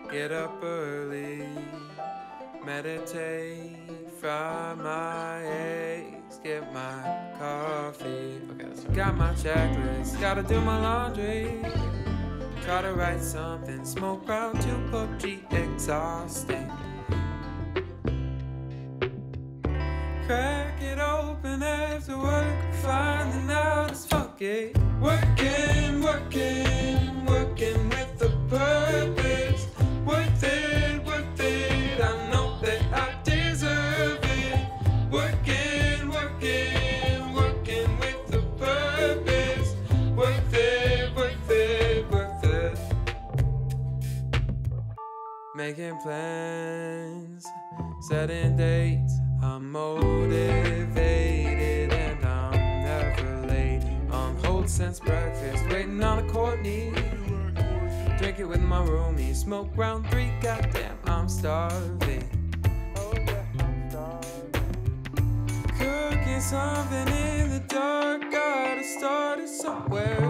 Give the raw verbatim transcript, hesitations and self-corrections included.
Get up early, meditate, fry my eggs, get my coffee. Okay, that's right. Got my checklist, gotta do my laundry. Try to write something, smoke round to P U B G, exhausting. Crack it open after work, finding out it's fuck it. Working, working, working with a purpose. Worth it, worth it, I know that I deserve it. Working, working, working with a purpose. Worth it, worth it, worth it. Making plans, setting dates. I'm motivated and I'm never late. On hold since breakfast, waiting on a Courtney. Drink it with my roomie, smoke round three, goddamn, I'm starving. Oh yeah, I'm starving. Cooking something in the dark, gotta start it somewhere.